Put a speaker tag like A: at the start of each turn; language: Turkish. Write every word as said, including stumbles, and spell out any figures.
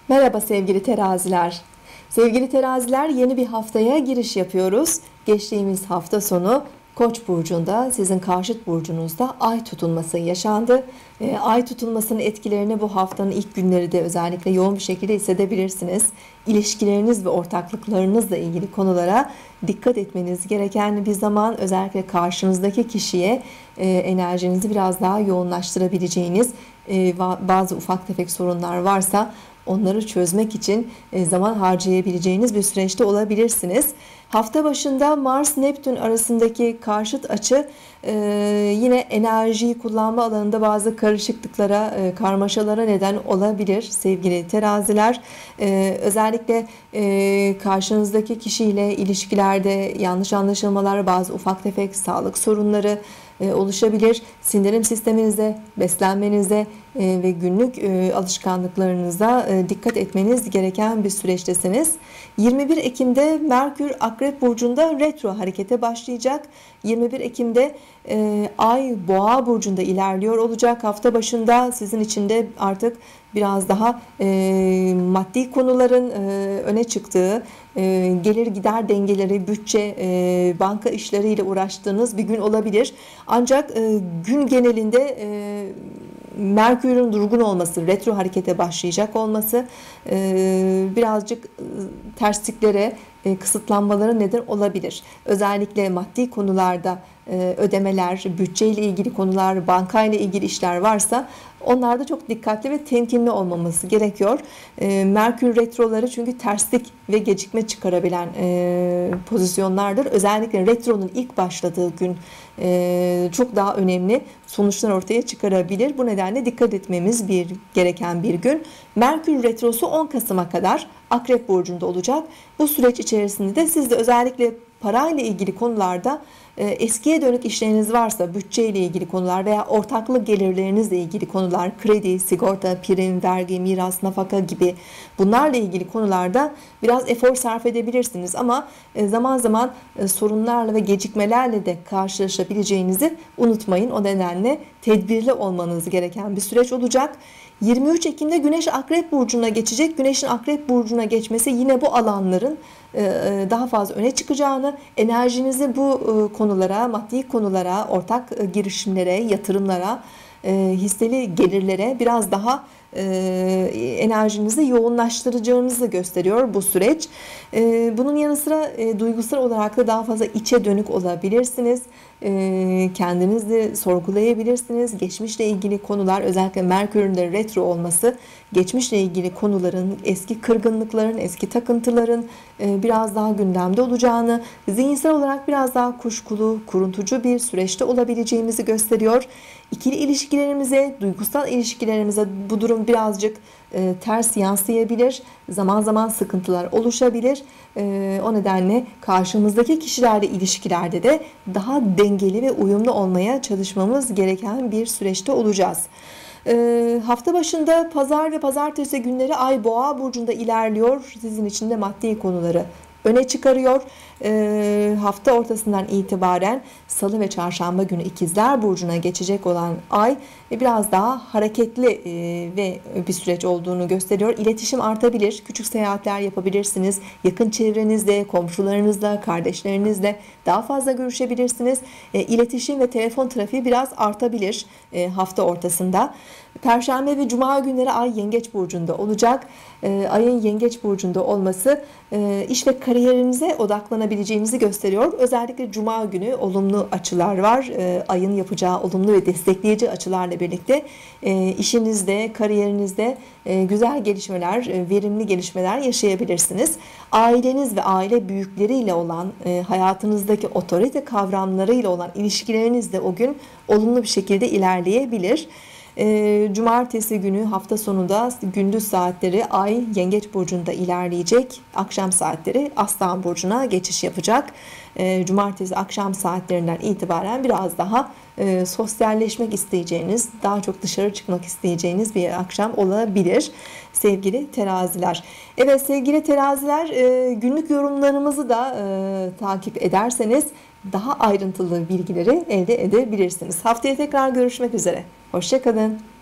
A: Merhaba sevgili teraziler. Sevgili teraziler, yeni bir haftaya giriş yapıyoruz. Geçtiğimiz hafta sonu Koç burcunda, sizin karşıt burcunuzda ay tutulması yaşandı. E, ay tutulmasının etkilerini bu haftanın ilk günleri de özellikle yoğun bir şekilde hissedebilirsiniz. İlişkileriniz ve ortaklıklarınızla ilgili konulara dikkat etmeniz gereken bir zaman. Özellikle karşınızdaki kişiye e, enerjinizi biraz daha yoğunlaştırabileceğiniz e, bazı ufak tefek sorunlar varsa onları çözmek için zaman harcayabileceğiniz bir süreçte olabilirsiniz. Hafta başında Mars-Neptün arasındaki karşıt açı yine enerjiyi kullanma alanında bazı karışıklıklara, karmaşalara neden olabilir sevgili teraziler. Özellikle karşınızdaki kişiyle ilişkilerde yanlış anlaşılmalar, bazı ufak tefek sağlık sorunları oluşabilir. Sindirim sisteminize, beslenmenize ve günlük alışkanlıklarınıza dikkat etmeniz gereken bir süreçtesiniz. yirmi bir Ekim'de Merkür Akrep Burcu'nda retro harekete başlayacak. yirmi bir Ekim'de Ay Boğa Burcu'nda ilerliyor olacak. Hafta başında sizin için de artık biraz daha e, maddi konuların e, öne çıktığı, e, gelir gider dengeleri, bütçe, e, banka işleriyle uğraştığınız bir gün olabilir. Ancak e, gün genelinde e, Merkür'ün durgun olması, retro harekete başlayacak olması e, birazcık e, tersliklere, e, kısıtlanmalara neden olabilir. Özellikle maddi konularda e, ödemeler, bütçeyle ilgili konular, bankayla ilgili işler varsa onlarda çok dikkatli ve temkinli olmamız gerekiyor. E, Merkür retroları çünkü terslik ve gecikme çıkarabilen e, pozisyonlardır. Özellikle retronun ilk başladığı gün e, çok daha önemli sonuçlar ortaya çıkarabilir. Bu nedenle dikkat etmemiz bir gereken bir gün. Merkür retrosu on Kasım'a kadar Akrep Burcu'nda olacak. Bu süreç içerisinde de siz de özellikle parayla ilgili konularda eskiye dönük işleriniz varsa, bütçeyle ilgili konular veya ortaklık gelirlerinizle ilgili konular, kredi, sigorta, prim, vergi, miras, nafaka gibi bunlarla ilgili konularda biraz efor sarf edebilirsiniz. Ama zaman zaman sorunlarla ve gecikmelerle de karşılaşabileceğinizi unutmayın. O nedenle tedbirli olmanız gereken bir süreç olacak. yirmi üç Ekim'de Güneş Akrep Burcu'na geçecek. Güneş'in Akrep Burcu'na geçmesi yine bu alanların daha fazla öne çıkacağını, enerjinizi bu konulara, maddi konulara, ortak girişimlere, yatırımlara, hisseli gelirlere biraz daha enerjinizi yoğunlaştıracağınızı gösteriyor bu süreç. Bunun yanı sıra duygusal olarak da daha fazla içe dönük olabilirsiniz. Kendinizi sorgulayabilirsiniz. Geçmişle ilgili konular, özellikle Merkür'ün de retro olması, geçmişle ilgili konuların, eski kırgınlıkların, eski takıntıların biraz daha gündemde olacağını, zihinsel olarak biraz daha kuşkulu, kuruntucu bir süreçte olabileceğimizi gösteriyor. İkili ilişkilerimize, duygusal ilişkilerimize bu durum birazcık e, ters yansıyabilir. Zaman zaman sıkıntılar oluşabilir. E, o nedenle karşımızdaki kişilerle ilişkilerde de daha dengeli ve uyumlu olmaya çalışmamız gereken bir süreçte olacağız. E, hafta başında pazar ve pazartesi günleri Ay Boğa Burcu'nda ilerliyor. Sizin için de maddi konuları öne çıkarıyor. E, hafta ortasından itibaren Salı ve Çarşamba günü İkizler Burcu'na geçecek olan Ay biraz daha hareketli e, ve bir süreç olduğunu gösteriyor. İletişim artabilir, küçük seyahatler yapabilirsiniz. Yakın çevrenizle, komşularınızla, kardeşlerinizle daha fazla görüşebilirsiniz. E, iletişim ve telefon trafiği biraz artabilir e, hafta ortasında. Perşembe ve Cuma günleri Ay Yengeç Burcu'nda olacak. E, Ay'ın Yengeç Burcu'nda olması e, iş ve kariyerinize odaklanabileceğimizi gösteriyor. Özellikle Cuma günü olumlu açılar var. E, Ay'ın yapacağı olumlu ve destekleyici açılarla birlikte e, işinizde, kariyerinizde e, güzel gelişmeler, e, verimli gelişmeler yaşayabilirsiniz. Aileniz ve aile büyükleriyle olan, e, hayatınızdaki otorite kavramlarıyla olan ilişkileriniz de o gün olumlu bir şekilde ilerleyebilir. Cumartesi günü hafta sonunda gündüz saatleri Ay Yengeç Burcu'nda ilerleyecek. Akşam saatleri Aslan Burcu'na geçiş yapacak. Cumartesi akşam saatlerinden itibaren biraz daha sosyalleşmek isteyeceğiniz, daha çok dışarı çıkmak isteyeceğiniz bir akşam olabilir sevgili teraziler. Evet sevgili teraziler, günlük yorumlarımızı da takip ederseniz daha ayrıntılı bilgileri elde edebilirsiniz. Haftaya tekrar görüşmek üzere. Hoşça kalın.